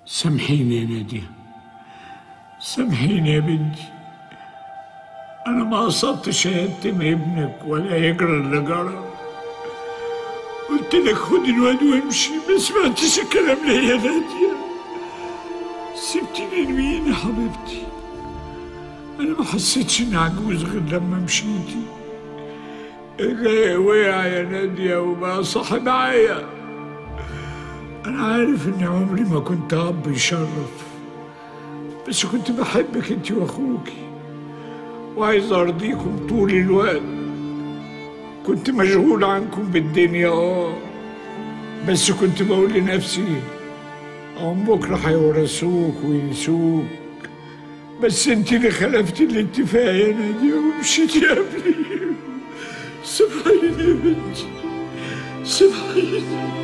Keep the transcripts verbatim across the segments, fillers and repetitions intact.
سامحيني يا نادية، سامحيني يا بنتي. أنا ما قصدتش أيتم ابنك ولا يجرى اللي جرى. قلت لك خد الواد وامشي، ما سمعتش الكلام ليا يا نادية. سبتيني لمين يا حبيبتي؟ أنا ما حسيتش إني عجوز غير لما مشيتي. الرايق وقع يا نادية وبقى صاحب عيا. أنا عارف إني عمري ما كنت أب يشرف، بس كنت بحبك أنت وأخوكي وعايز أرضيكم طول الوقت. كنت مشغول عنكم بالدنيا آه، بس كنت بقول لنفسي هم بكرة هيورثوك وينسوك. بس أنت اللي خلفتي الاتفاق يا نادية ومشيتي قبلي. سامحيني يا بنتي، سامحيني.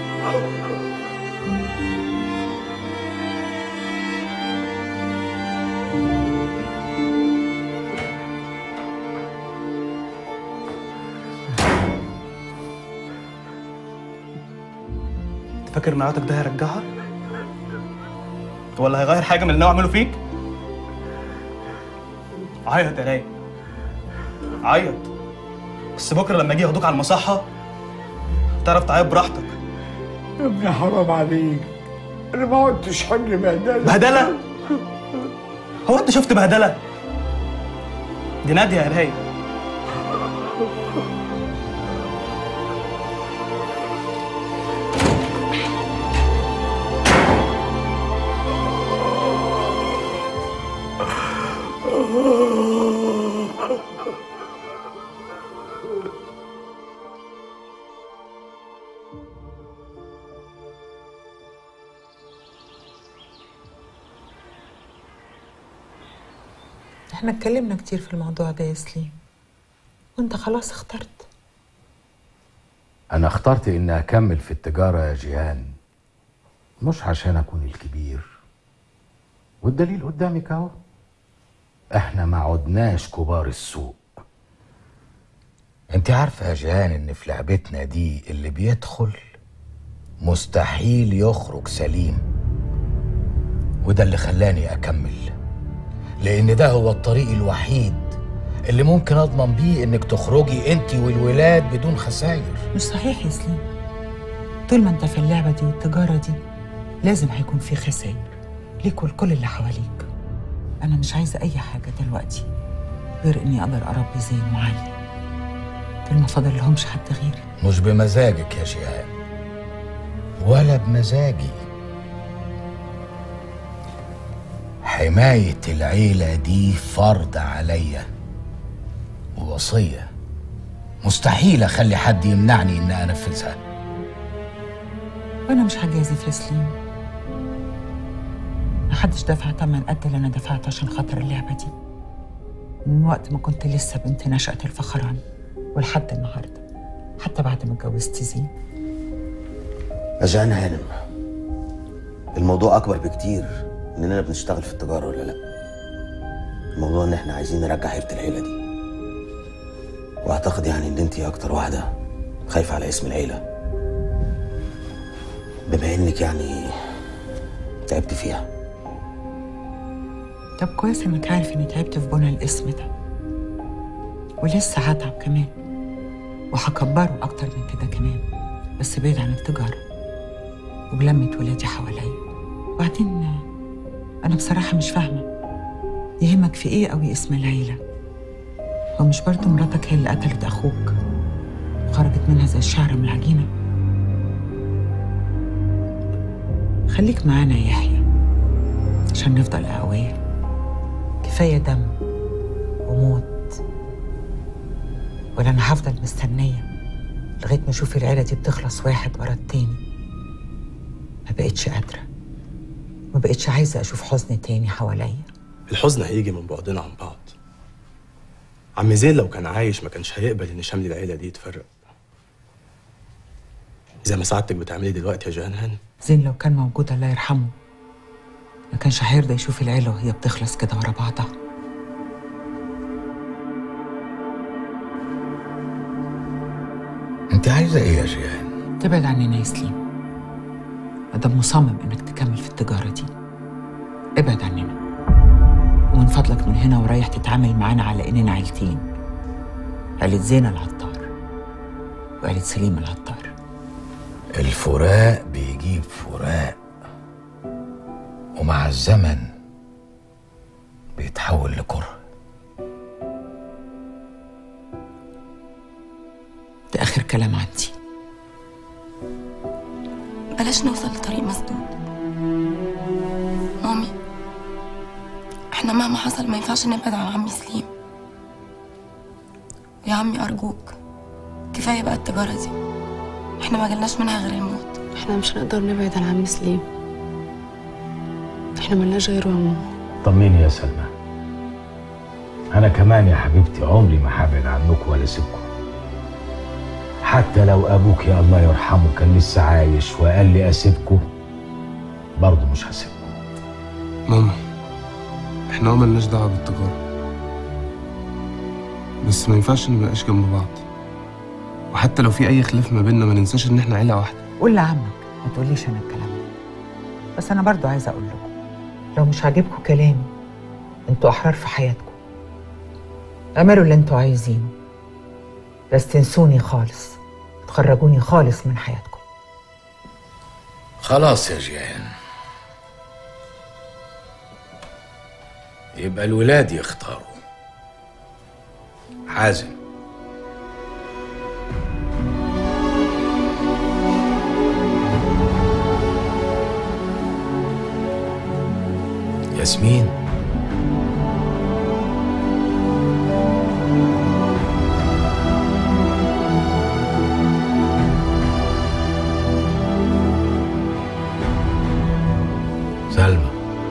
فاكر مراتك ده هيرجعها؟ ولا هيغير حاجة من اللي انا اعمله فيك؟ عيط يا رايق، عيط، بس بكره لما اجي ياخدوك على المصحة تعرف تعيط براحتك. يا ابني حرام عليك، انا ما عدتش حمل بهدلة. بهدلة؟ هو انت شفت بهدلة؟ دي نادية يا رايق. احنا اتكلمنا كتير في الموضوع ده يا سليم، وانت خلاص اخترت. انا اخترت اني اكمل في التجارة يا جيهان، مش عشان اكون الكبير، والدليل قدامك اهو. احنا ما عدناش كبار السوق. انت عارفة يا جيهان ان في لعبتنا دي اللي بيدخل مستحيل يخرج سليم، وده اللي خلاني اكمل، لان ده هو الطريق الوحيد اللي ممكن اضمن بيه انك تخرجي انت والولاد بدون خسائر. مش صحيح يا سليم، طول ما انت في اللعبة دي والتجارة دي لازم هيكون في خسائر ليك ولكل اللي حواليك. انا مش عايزة اي حاجة دلوقتي غير اني اقدر اربي زين وعلي، دول ما فاضل لهمش حد غيري. مش بمزاجك يا جيهان ولا بمزاجي، حماية العيلة دي فرض عليا ووصية مستحيل اخلي حد يمنعني ان انفذها. وانا مش هجازف يا سليم، محدش دفع تمن قد اللي انا دفعته عشان خاطر اللعبة دي من وقت ما كنت لسه بنت نشأة الفخراني ولحد النهارده، حتى بعد ما اتجوزت زين. يا جيهان هانم، الموضوع اكبر بكتير اننا بنشتغل في التجاره ولا لا. الموضوع ان احنا عايزين نرجع هيبه العيله دي، واعتقد يعني ان انتي اكتر واحده خايفه على اسم العيله، بما انك يعني تعبت فيها. طب كويس انك عارف اني تعبت في بنى الاسم ده، ولسه هتعب كمان وهكبره اكتر من كده كمان، بس بعيد عن التجاره وبلمة ولادي حواليا. وبعدين انا بصراحه مش فاهمه يهمك في ايه قوي اسم العيله؟ هو مش برضه مراتك هي اللي قتلت اخوك وخرجت منها زي الشعره من العجينه؟ خليك معانا يا يحيى عشان نفضل اقوياء. كفايه دم وموت، ولا انا هفضل مستنيه لغايه ما اشوف العيله دي بتخلص واحد ورا التاني. ما بقتش قادره، ما بقتش عايزه اشوف حزن تاني حواليا. الحزن هيجي من بعدنا عن بعض. عم زين لو كان عايش ما كانش هيقبل ان شمل العيله دي يتفرق زي ما سعادتك بتعملي دلوقتي يا جيهان هانم. زين لو كان موجود الله يرحمه ما كانش هيرضى يشوف العيله وهي بتخلص كده ورا بعضها. انت عايزه ايه يا جيهان؟ تبعد عننا يا سليم، ادم مصمم انك تكمل في التجاره دي. ابعد عننا، ومن فضلك من هنا ورايح تتعامل معانا على اننا عيلتين، عيلة زينة العطار وعيلة سليم العطار. الفراق بيجيب فراق، ومع الزمن بيتحول لكره. ده آخر كلام عندي. بلاش نوصل لطريق مسدود. مامي، احنا مهما حصل ما ينفعش نبعد عن عمي سليم. يا عمي أرجوك، كفاية بقى التجارة دي، احنا ما جالناش منها غير الموت. احنا مش هنقدر نبعد عن عمي سليم، احنا ملناش غيره يا ماما. طمني يا سلمى، انا كمان يا حبيبتي عمري ما هبعد عنكم ولا اسيبكم. حتى لو ابوك يا الله يرحمه كان لسه عايش وقال لي اسيبكم، برضه مش هسيبكم. ماما، احنا اه ملناش دعوه بالتجاره، بس ما ينفعش نبقاش جنب بعض. وحتى لو في اي خلاف ما بيننا ما ننساش ان احنا عيله واحده. قول لعمك ما تقوليش انا الكلام ده، بس انا برضو عايزه اقول لكم لو مش عاجبكم كلامي انتوا احرار في حياتكم، اعملوا اللي انتوا عايزينه، بس تنسوني خالص، تخرجوني خالص من حياتكم. خلاص يا جيهان، يبقى الولاد يختاروا. حازم، ياسمين، سلمى،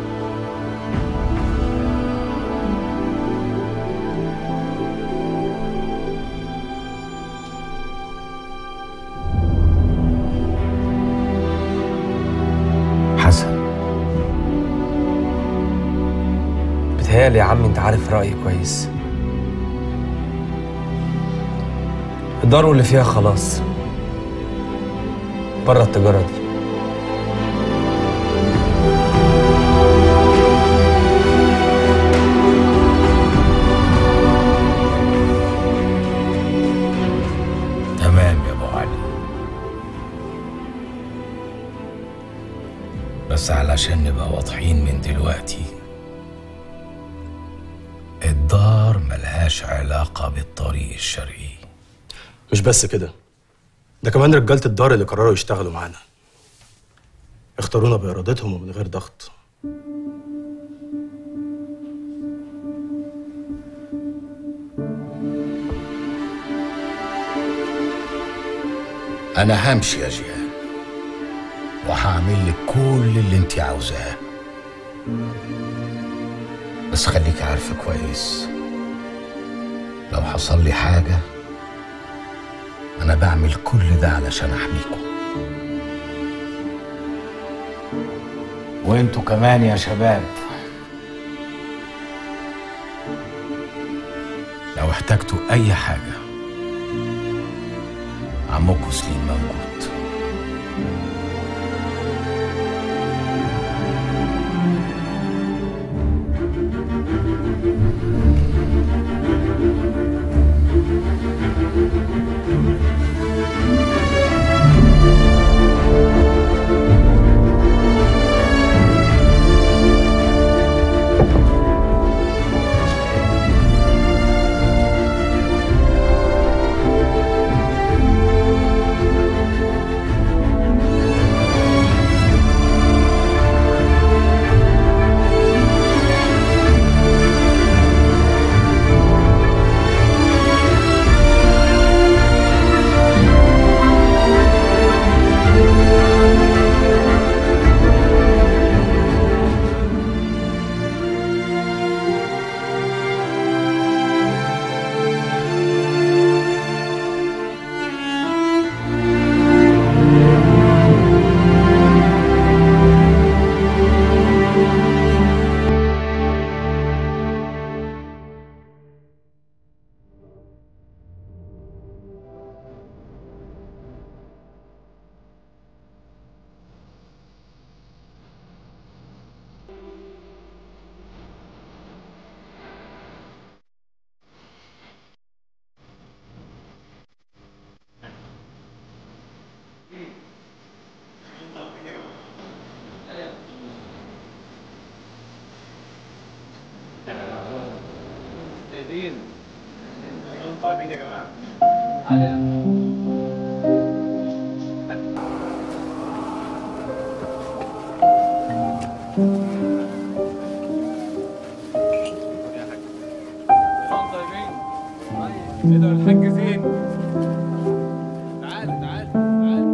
حسن. بتهيألي يا عم انت عارف رأيي كويس. الدار اللي فيها خلاص بره التجارة دي. تمام يا ابو علي، بس علشان نبقى واضحين من دلوقتي، الدار ملهاش علاقة بالطريق الشرعي. مش بس كده، ده كمان رجالة الدار اللي قرروا يشتغلوا معانا اختارونا بإرادتهم ومن غير ضغط. أنا همشي يا جيهان وهعمل لك كل اللي انت عاوزاه، بس خليك عارفة كويس لو حصل لي حاجة أنا بعمل كل ده علشان أحميكم. وانتوا كمان يا شباب لو احتجتوا أي حاجة عمكم سليم موجود. طيبين. طيبين يا جماعه. ايه ده الحاج زين؟ تعال تعال تعال.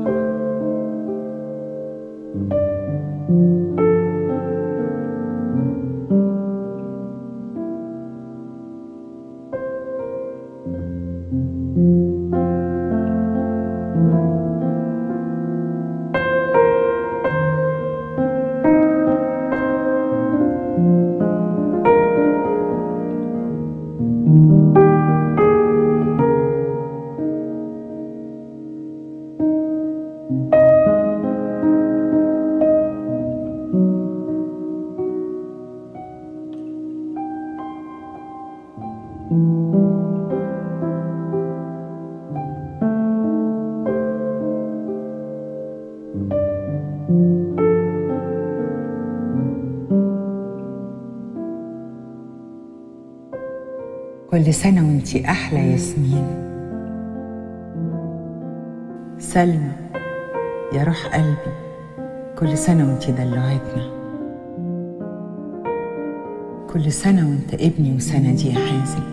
كل سنة وانتي أحلى ياسمين. سلمى يا روح قلبي، كل سنة وانتي دلوعتنا. كل سنة وانت ابني وسندي يا حازم.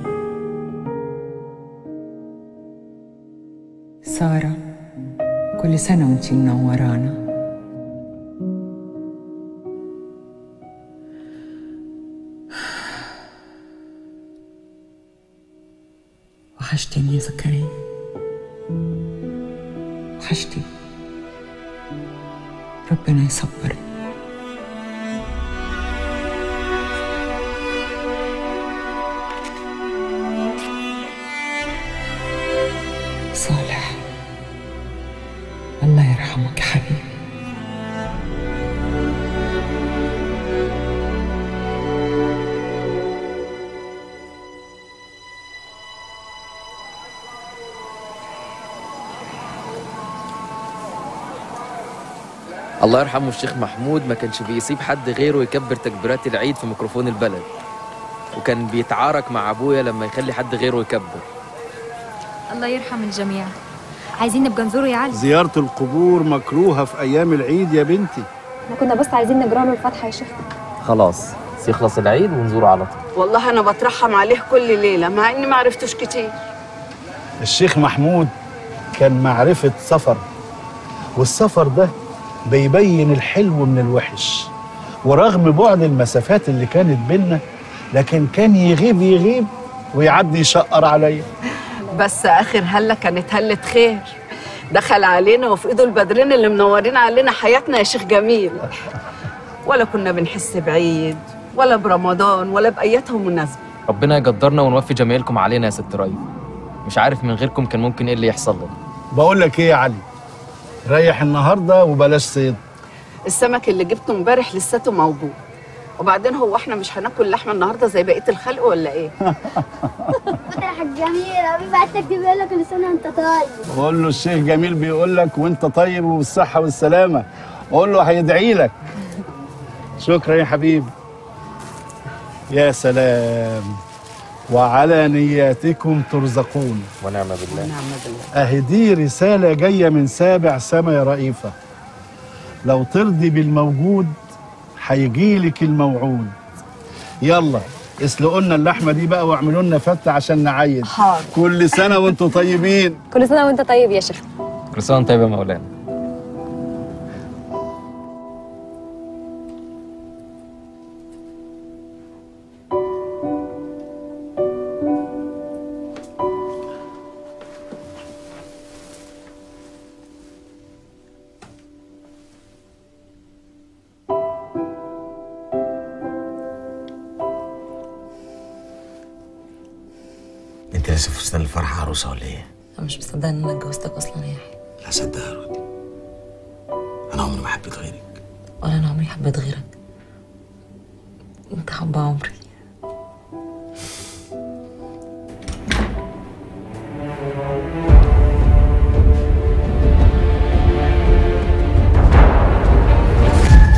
سارة كل سنة وانتي منورانا. وحشتني يا زكريا، وحشتني. ربنا يصبرني. صالح الله يرحمك حبيبي. الله يرحمه الشيخ محمود ما كانش بيسيب حد غيره يكبر تكبيرات العيد في ميكروفون البلد، وكان بيتعارك مع ابويا لما يخلي حد غيره يكبر. الله يرحم الجميع. عايزين نبقى نزوره يا علي. زيارة القبور مكروهة في أيام العيد يا بنتي. احنا كنا بس عايزين نجرى له الفاتحة يا شيخ. خلاص يخلص العيد ونزوره على طول. والله أنا بترحم عليه كل ليلة مع إني ما عرفتوش كتير. الشيخ محمود كان معرفة سفر، والسفر ده بيبين الحلو من الوحش، ورغم بعد المسافات اللي كانت بينا لكن كان يغيب يغيب ويعدي يشقر عليا. بس آخر هلة كانت هلة خير، دخل علينا وفي إيده البدرين اللي منورين علينا حياتنا يا شيخ جميل. ولا كنا بنحس بعيد ولا برمضان ولا بأياتهم مناسبة. ربنا يقدرنا ونوفي جمايلكم علينا يا ست ريم. مش عارف من غيركم كان ممكن ايه اللي يحصل لنا. بقول لك ايه يا علي، ريح النهارده وبلاش صيد. السمك اللي جبته امبارح لساته موجود، وبعدين هو احنا مش هناكل لحمه النهارده زي بقيه الخلق ولا ايه؟ يا حاج جميل حبيبي بعتك بيقول لك كل سنه وانت طيب. قول له الشيخ جميل بيقول لك وانت طيب وبالصحه والسلامه، قول له هيدعي لك. شكرا يا حبيبي. يا سلام، وعلى نياتكم ترزقون. ونعم بالله. ونعم بالله. اهي دي رساله جايه من سابع سما يا رئيفه. لو ترضي بالموجود هيجيلك الموعود. يلا اسلقوا لنا اللحمه دي بقى واعملوا لنا فته عشان نعيد. حاضر. كل سنه وانتم طيبين. كل سنة وانت طيب يا شيخ. كل سنه وانت طيب يا مولانا. انت لسه في فستان الفرح عروسه ولا ايه؟ انا مش مصدقه ان انا اتجوزتك اصلا يا يحيى. لا صدقها يا رودي، انا عمري ما حبيت غيرك. ولا انا عمري حبيت غيرك. انت حب عمري.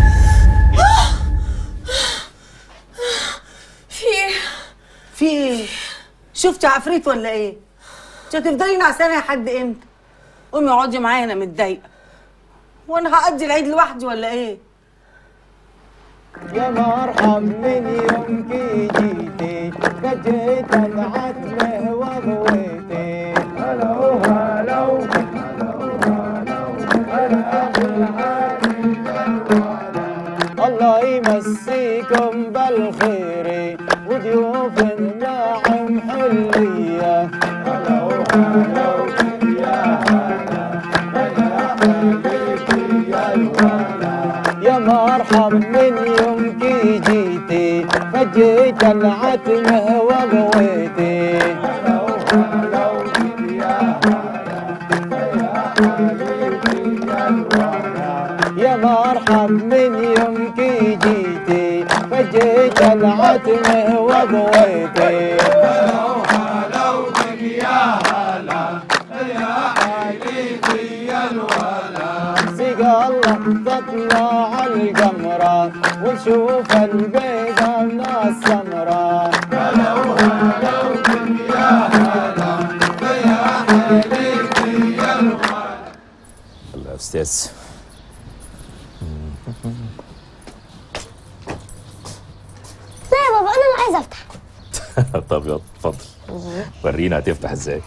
في ايه؟ في ايه؟ شفتي عفريت ولا ايه؟ انت هتفضلي نعسانه لحد امتى؟ قومي اقعدي معايا انا متضايقه. وانا هقضي العيد لوحدي ولا ايه؟ يا مرحب من يومكي جيتي فجيت العتمه وضويتي هلو هلو الله يمسيكم بالخير وضيوف الناعم حليه هلو هلو يا هلا يا مرحب من يومكي جيتي فجيت العتمه وضويتي هلو هلو يا يا مرحب من يومكي جيتي فجيت العتمه وضويتي هلو هلو يا هلا يا حبيبي في الولا سقى الله تطلع القمرة ونشوف البيضة من السمرة هلو هلو يا هلا يا حبيبي في الولا. الله يا استاذ. لا يا بابا انا اللي عايزه افتح. طب يلا اتفضل ورينا هتفتح ازاي.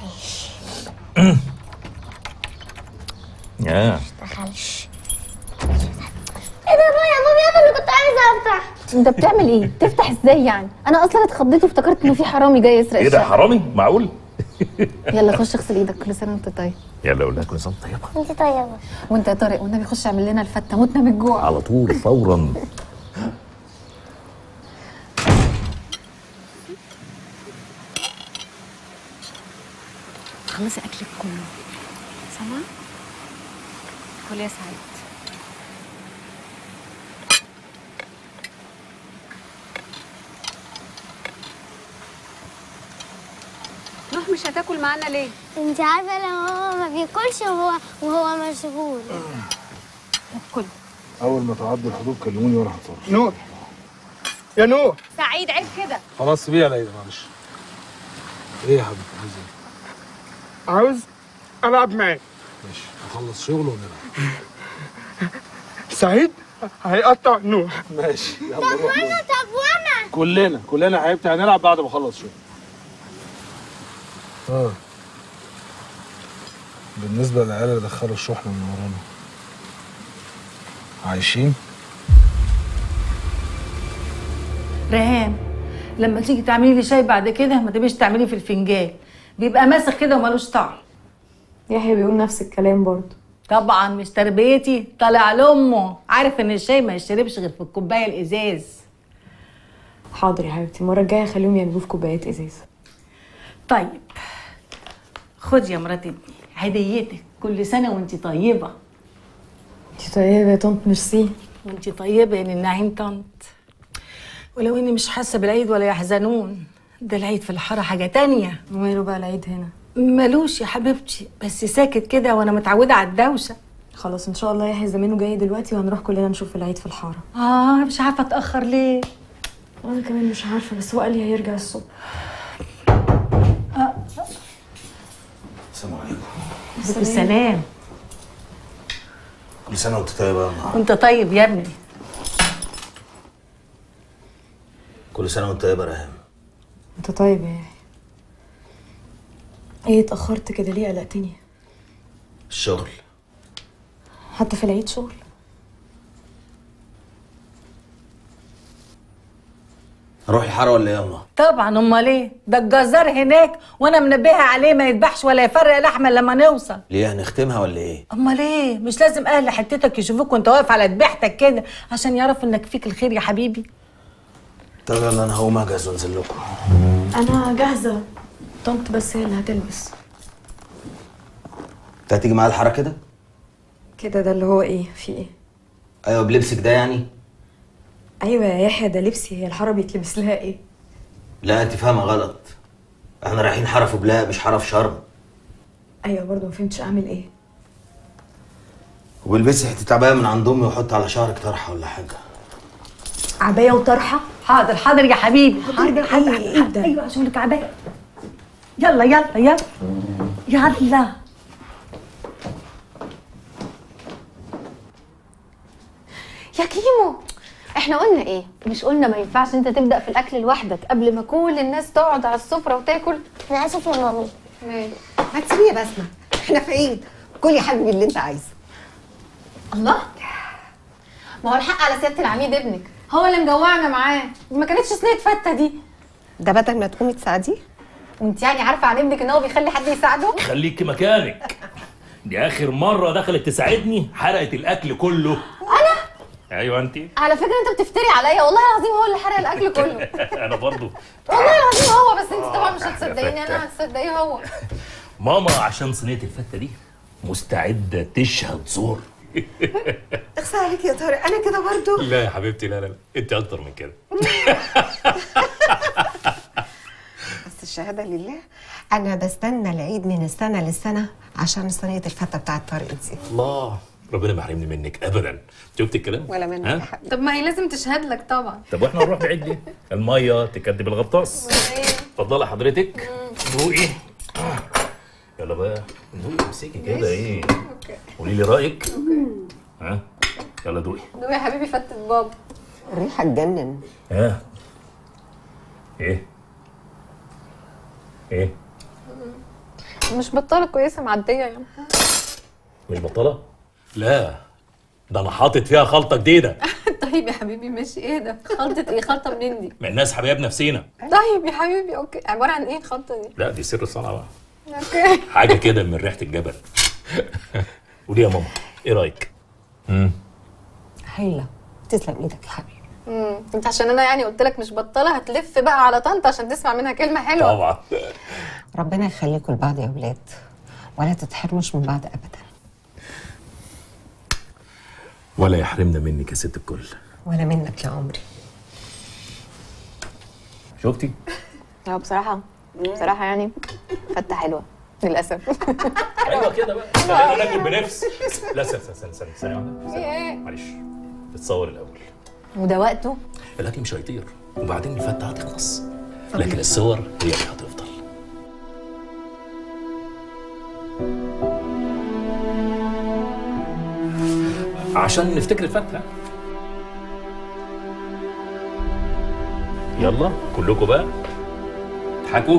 يا دخلش. ايه ده بقى يا مامي انا اللي كنت عايزه افتح. انت بتعمل ايه؟ تفتح ازاي يعني؟ انا اصلا اتخضيت وافتكرت انه في حرامي جاي يسرق ايه ده حرامي؟ معقول؟ يلا خش اغسل ايدك. كل سنه وانت طيب. يلا اقول لك كل سنه طيبه. انت طيبه. وانت يا طارق والنبي خش اعمل لنا الفته متنا من الجوع. على طول فورا. خلصي اكلك كله. سامعه؟ كل يا سعيد. روح مش هتاكل معانا ليه؟ انت عارفه لما هو ما بياكلش وهو وهو مشغول. كل اول ما تعدي الحدود كلموني وانا هتصرف. نور يا نور. سعيد عيب كده. خلاص سيبيها يا ليلى معلش. ايه يا حبيبي عايز ايه؟ عاوز العب معاك. ماشي نخلص شغل ونلعب. سعيد هيقطع نور. ماشي يلا طب روح. وانا طب وانا كلنا كلنا يا حبيبتي هنلعب بعد ما اخلص شغل. اه بالنسبة للعيال اللي دخلوا الشحنة من ورانا عايشين؟ ريهام لما تيجي تعملي لي شاي بعد كده ما تبقيش تعملي في الفنجان، بيبقى ماسخ كده ومالوش طعم. يحيى بيقول نفس الكلام برضه. طبعا مش تربيتي، طالع لامه، عارف ان الشاي ما يشربش غير في الكوبايه الازاز. حاضر يا حبيبتي، المره الجايه خليهم يعملوه في كوبايات ازاز. طيب خدي يا مرات ابني هديتك، كل سنه وانت طيبه. انت طيبه يا طنط ميرسي. وانت طيبه يا نعيم طنط. ولو اني مش حاسه بالعيد ولا يحزنون، ده العيد في الحاره حاجه تانية. وماله بقى العيد هنا؟ مالوش يا حبيبتي، بس ساكت كده وانا متعوده على الدوشه. خلاص ان شاء الله يحيى زمانه جاي دلوقتي وهنروح كلنا نشوف العيد في الحاره. اه مش عارفه اتاخر ليه. انا كمان مش عارفه، بس هو قال لي هيرجع الصبح. آه. السلام عليكم. السلام. كل سنه وانت طيبه يا نهار. وانت طيب يا ابني. كل سنه وانت طيبه يا ريهام. انت طيب يا يحيى. ايه اتاخرت كده ليه؟ قلقتني. الشغل. حتى في العيد شغل؟ اروح الحاره ولا ايه ياما؟ طبعا امال ايه؟ ده الجزار هناك وانا منبهه عليه ما يذبحش ولا يفرق لحمه لما نوصل. ليه هنختمها ولا ايه؟ امال ايه؟ مش لازم اهل حتتك يشوفوك وانت واقف على ذبيحتك كده عشان يعرفوا انك فيك الخير يا حبيبي؟ طب يلا انا هقوم اجهز وانزل لكم. انا جاهزه، طنط بس هي اللي هتلبس. انت هتيجي معايا الحاره كده؟ كده ده اللي هو ايه؟ في ايه؟ ايوه بلبسك ده يعني؟ ايوه يا يحيى ده لبسي، هي الحاره بيتلبس لها ايه؟ لا انت فاهمه غلط. احنا رايحين حاره في بلاق مش حاره في شرم. ايوه برضه ما فهمتش اعمل ايه. وبلبسي حته عبايه من عند امي وحط على شعرك طرحه ولا حاجه. عبايه وطرحه؟ حاضر حاضر يا حبيبي. حاضر. ايه ايه ده؟ ايوه عشان لك عبايه. يلا يلا يلا يلا. يا كيمو، احنا قلنا ايه؟ مش قلنا ما ينفعش انت تبدا في الاكل لوحدك قبل ما كل الناس تقعد على السفره وتاكل؟ انا اسف يا مامي. ماشي. ما تسيبيه يا بسمه، احنا في عيد، كل يا حبيبي اللي انت عايزه. الله، ما هو الحق على سياده العميد ابنك، هو اللي مجوعنا معاه، ما كانتش صينيه فته دي. ده بدل ما تقومي تساعديه. وانت يعني عارفه عن ابنك ان هو بيخلي حد يساعده؟ خليكي مكانك. دي اخر مره دخلت تساعدني حرقت الاكل كله. انا؟ ايوه انت. على فكره انت بتفتري عليا، والله العظيم هو اللي حرق الاكل كله. انا برضو. والله العظيم هو، بس انت طبعا مش هتصدقيني، انا هتصدقيه هو. ماما عشان صينيه الفته دي مستعده تشهد زور. اخسى عليك يا طارق، انا كده برضو. لا يا حبيبتي، لا لا لا، انت اكتر من كده. بس الشهاده لله، انا بستنى العيد من السنه للسنه عشان صينيه الفته بتاعت طارق دي. الله، ربنا ما يحرمني منك ابدا. شفتي الكلام؟ ولا منك يا حبيبي. طب ما هي لازم تشهد لك طبعا. طب واحنا نروح بعيد ليه؟ الميه تكدب الغطاس. اتفضلي حضرتك. دوقي. يلا بقى دوقي، امسكي كده. ايه؟ قولي لي رايك. ها؟ يلا دوقي. دوقي يا حبيبي فتة بابا. الريحه تجنن. ها؟ ايه؟ ايه؟ مش بطاله كويسه معديه يعني. مش بطاله؟ لا، ده انا حاطط فيها خلطه جديده. طيب يا حبيبي ماشي، ايه ده؟ خلطه ايه؟ خلطه منين دي؟ من الناس حبايب نفسينا. طيب يا حبيبي اوكي، عباره عن ايه الخلطه دي؟ لا دي سر الصنعه بقى. اوكي. حاجه كده من ريحه الجبل. قولي يا ماما، ايه رايك؟ امم هايله، تسلم ايدك يا حبيبي. امم انت عشان انا يعني قلت لك مش بطاله هتلف بقى على طنط عشان تسمع منها كلمه حلوه. طبعا. ربنا يخليكم لبعض يا اولاد، ولا تتحرموش من بعض ابدا. ولا يحرمنا منك يا ست الكل. ولا منك يا عمري. شفتي؟ لا بصراحه بصراحه يعني فته حلوه للاسف. ايوه كده بقى، خلينا ناكل بنفس. لا استنى استنى استنى استنى ايه؟ معلش، تتصور الاول. وده وقته؟ الاكل مش هيطير، وبعدين الفته هتخلص، لكن الصور هي اللي هتفضل. عشان نفتكر الفته. يلا كلكم بقى اضحكوا.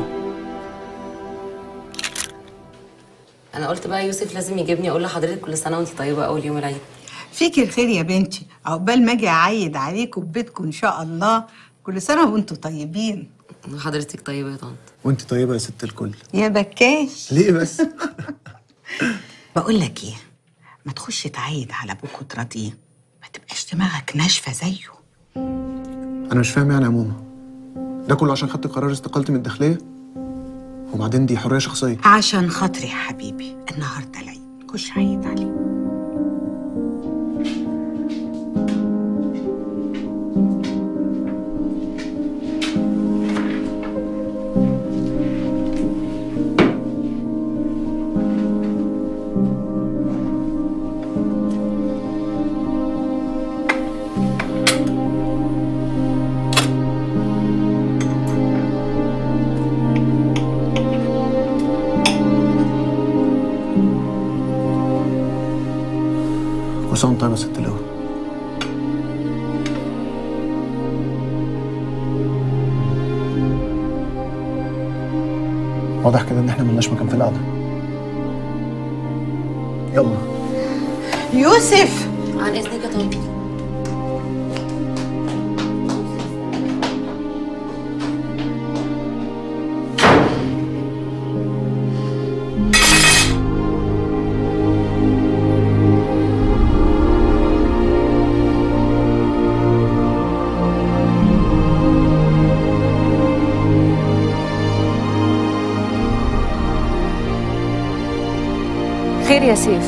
انا قلت بقى يوسف لازم يجيبني اقول لحضرتك كل سنه وانت طيبه اول يوم العيد. فيك الخير يا بنتي، عقبال ما اجي اعيد عليكم ببيتكم ان شاء الله. كل سنه وانتم طيبين. حضرتك طيبه يا طنط. وانت طيبه يا ست الكل. يا بكاش. ليه بس؟ بقول لك ايه، ما تخش تعيد على ابوك وتراضيه، ما تبقاش دماغك ناشفه زيه. انا مش فاهم يعني يا ماما، ده كله عشان خدت قرار استقالتي من الداخليه؟ وبعدين دي حريه شخصيه. عشان خاطري يا حبيبي، النهارده العيد، خش عيد عليه. كل سنه وانت طيبه يا ست اللواء. واضح كده ان احنا ملناش مكان في القعده. يلا يوسف. عن اذنك يا طنط. خير يا سيف؟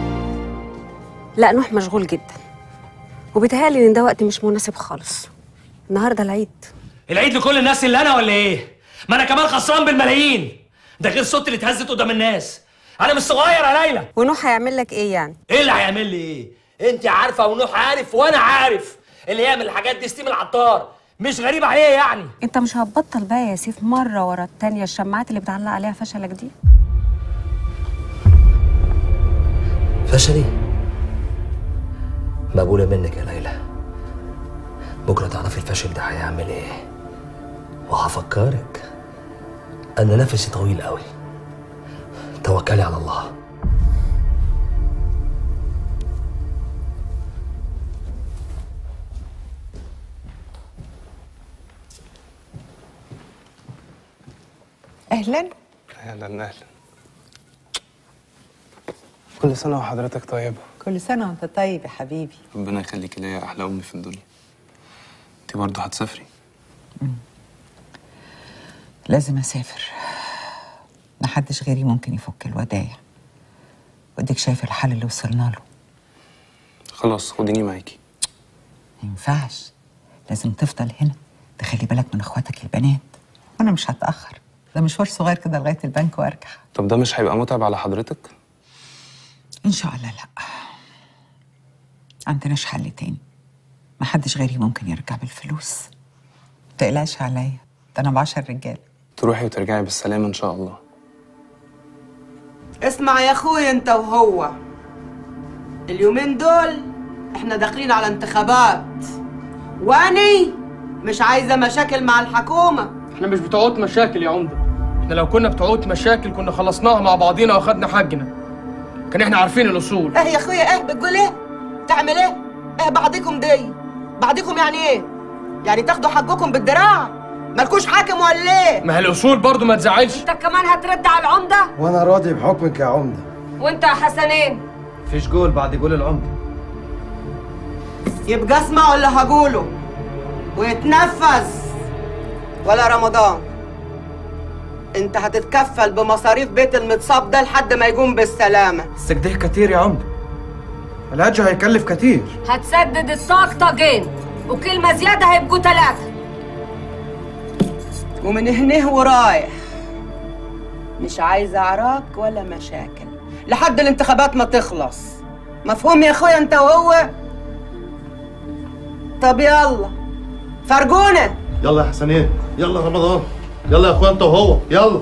لا نوح مشغول جدا، وبيتهيألي ان ده وقت مش مناسب خالص. النهارده العيد. العيد لكل الناس اللي انا ولا ايه؟ ما انا كمان خسران بالملايين، ده غير صوتي اللي اتهزت قدام الناس. انا مش صغير يا ليلى. ونوح هيعمل لك ايه يعني؟ ايه اللي هيعمل لي ايه؟ انت عارفه ونوح عارف وانا عارف، اللي يعمل الحاجات دي ستيم العطار، مش غريب عليه يعني. انت مش هتبطل بقى يا سيف مره ورا التانيه الشماعات اللي بتعلق عليها فشلك دي؟ فشلي؟ مقبولة منك يا ليلى. بكرة تعرفي الفشل ده هيعمل ايه. وهفكرك أن نفسي طويل قوي. توكلي على الله. اهلا. اهلا اهلا. كل سنة وحضرتك طيبة. كل سنة وانت طيب يا حبيبي. ربنا يخليكي ليا أحلى أم في الدنيا. أنت برضه هتسافري؟ لازم اسافر. محدش غيري ممكن يفك الودايع. وديك شايف الحل اللي وصلنا له. خلاص خديني معاكي. ما ينفعش، لازم تفضل هنا تخلي بالك من اخواتك البنات. وانا مش هتاخر، ده مشوار صغير كده لغايه البنك وارجع. طب ده مش هيبقى متعب على حضرتك؟ ان شاء الله لا. عندناش حل تاني. محدش غيري ممكن يرجع بالفلوس. متقلقش عليا، ده انا بعشر رجاله. تروحي وترجعي بالسلامة إن شاء الله. اسمع يا اخويا انت وهو، اليومين دول احنا داخلين على انتخابات، واني مش عايزه مشاكل مع الحكومه. احنا مش بتوعات مشاكل يا عمده. احنا لو كنا بتوعات مشاكل كنا خلصناها مع بعضينا واخدنا حقنا. كان احنا عارفين الاصول. ايه يا اخويا ايه بتقول ايه؟ تعمل ايه؟ ايه بعضكم دي؟ بعضكم يعني ايه؟ يعني تاخدوا حقكم بالدراع؟ مالكوش حاكم ولا ايه؟ ما هي الاصول برضه ما تزعلش. انت كمان هترد على العمده؟ وانا راضي بحكمك يا عمده. وانت يا حسنين؟ مفيش جول بعد جول العمده. يبقى اسمع ولا هقوله ويتنفذ. ولا رمضان انت هتتكفل بمصاريف بيت المتصاب ده لحد ما يقوم بالسلامه. بس كده كتير يا عمده. العلاج هيكلف كتير. هتسدد الطاقتين وكلمه زياده هيبقوا ثلاثه. ومن هنا ورايح مش عايزه عراك ولا مشاكل لحد الانتخابات ما تخلص. مفهوم يا اخويا انت وهو؟ طب يلا فرجونا. يلا يا حسنين، يلا رمضان، يلا يا اخويا انت وهو، يلا.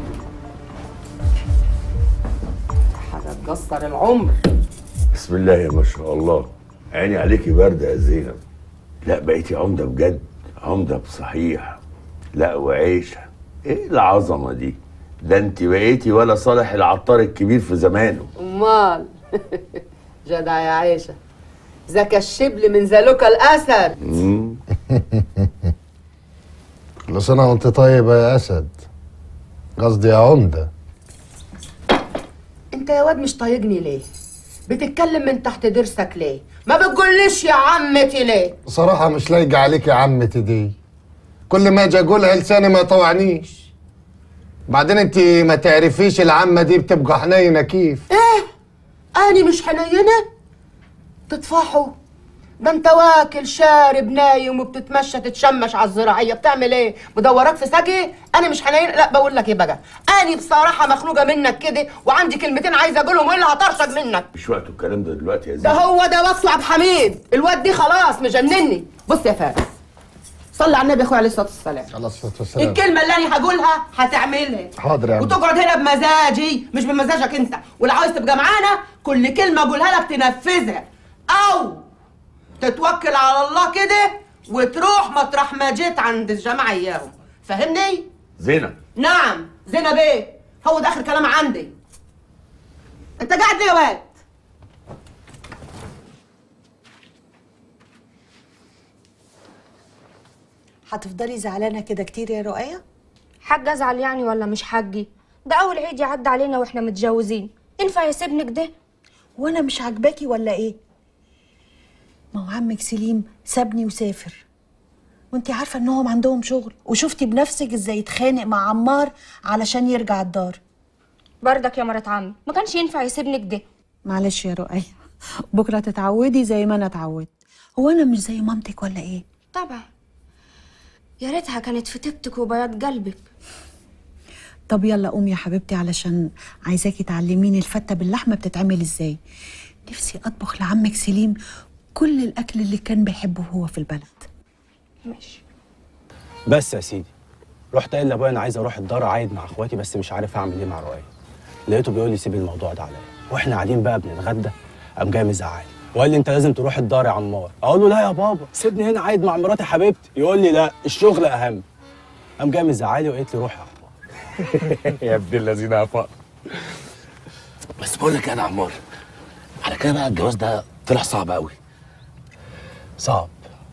هتتكسر العمر. بسم الله يا ما شاء الله. عيني عليكي باردة يا زينب. لا بقيتي عمدة بجد، عمدة بصحيح. لا وعيشة. ايه العظمة دي؟ ده انت بقيتي ولا صالح العطار الكبير في زمانه. امال جدع يا عيشة، ذاك الشبل من ذلك الأسد. كل سنة وانت طيبة يا أسد. قصدي يا عمدة. انت يا واد مش طايقني ليه؟ بتتكلم من تحت ضرسك ليه؟ ما بتقوليش يا عمتي ليه؟ بصراحة مش لايقة عليك يا عمتي دي. كل ما اجي اقولها لساني ما يطوعنيش. بعدين انت ما تعرفيش العمة دي بتبقى حنينة كيف. ايه؟ اني مش حنينة؟ تطفحوا؟ ده انت واكل شارب نايم وبتتمشى تتشمش على الزراعية. بتعمل ايه؟ مدورك في ساقي؟ انا مش حنين. لا بقول لك ايه بقى، اني بصراحة مخلوقة منك كده وعندي كلمتين عايزة اقولهم والا هطرشق منك. مش وقته الكلام ده دلوقتي يا زينب. ده هو ده وقته عبد الحميد. الواد دي خلاص مجنني. بص يا فارس، صلي على النبي يا اخويا عليه الصلاة والسلام. عليه الصلاة والسلام. الكلمة اللي انا هقولها هتعملها. حاضر يا عم. وتقعد هنا بمزاجي مش بمزاجك انت، ولو عاوز تبقى معانا كل كلمة اقولها لك تنفذها، او تتوكل على الله كده وتروح مطرح ما جيت عند الجماعة اياهم. فاهمني؟ زينب. نعم زينب. ايه؟ هو ده اخر كلام عندي. انت قاعد ليه يا واد؟ هتفضلي زعلانه كده كتير يا رؤية؟ حاج ازعل يعني ولا مش حاجي؟ ده اول عيد يعدي علينا واحنا متجوزين، ينفع يسيبني كده؟ وانا مش عاجباكي ولا ايه؟ ما هو عمك سليم سابني وسافر، وانتي عارفه انهم عندهم شغل، وشفتي بنفسك ازاي يتخانق مع عمار علشان يرجع الدار. بردك يا مرات عمي، ما كانش ينفع يسيبني كده. معلش يا رؤية، بكره تتعودي زي ما انا اتعودت. هو انا مش زي مامتك ولا ايه؟ طبعا، يا ريتها كانت في طيبتك وبياض قلبك. طب يلا قومي يا حبيبتي علشان عايزاكي تعلميني الفته باللحمه بتتعمل ازاي. نفسي اطبخ لعمك سليم كل الاكل اللي كان بيحبه هو في البلد. ماشي. بس يا سيدي رحت قايل لابويا انا عايز اروح الدار اعايد مع اخواتي، بس مش عارف اعمل ايه مع رؤية. لقيته بيقول لي سيب الموضوع ده عليا، واحنا قاعدين بقى بنتغدى قام جاي مزعلي وقال لي انت لازم تروح الدار يا عمار. اقول له لا يا بابا سيبني هنا عايد مع مراتي حبيبتي. يقول لي لا الشغل اهم. قام جاي مزعلي وقالت لي روح يا عمار. يا ابن الذين يا فقر. بس بقول لك انا يا عمار، على كده بقى الجواز ده طلع صعب قوي. صعب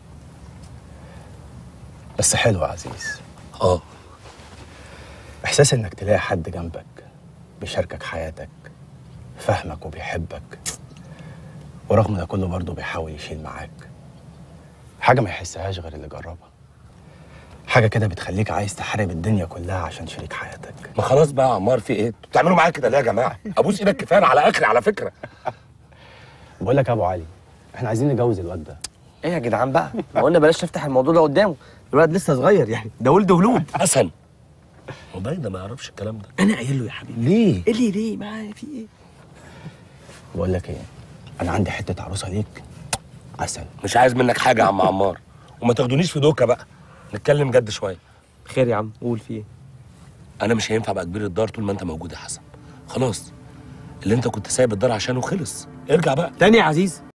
بس حلو يا عزيز. اه احساس انك تلاقي حد جنبك بيشاركك حياتك، فاهمك وبيحبك، ورغم ده كله برضه بيحاول يشيل معاك، حاجه ما يحسهاش غير اللي جربها. حاجه كده بتخليك عايز تحارب الدنيا كلها عشان شريك حياتك. ما خلاص بقى يا عمار، في ايه؟ انتوا بتعملوا معايا كده ليه يا جماعه؟ ابوس ايدك كفايه على اخري على فكره. بقول لك يا ابو علي، احنا عايزين نجوز الواد ده. ايه يا جدعان بقى؟ ما قلنا بلاش نفتح الموضوع ده قدامه، الولد لسه صغير يعني، ده ولد ولود. حسن وباين ده ما يعرفش الكلام ده. انا قايل له يا حبيبي. ليه؟ ايه ليه ليه؟ ما في ايه؟ بقول لك ايه، انا عندي حته عروسه ليك عسل. مش عايز منك حاجه يا عم عمار، وما تاخدونيش في دوكه بقى، نتكلم جد شويه. خير يا عم، قول في ايه؟ انا مش هينفع ابقى كبير الدار طول ما انت موجود يا حسن. خلاص اللي انت كنت سايب الدار عشانه خلص، ارجع بقى تاني يا عزيز.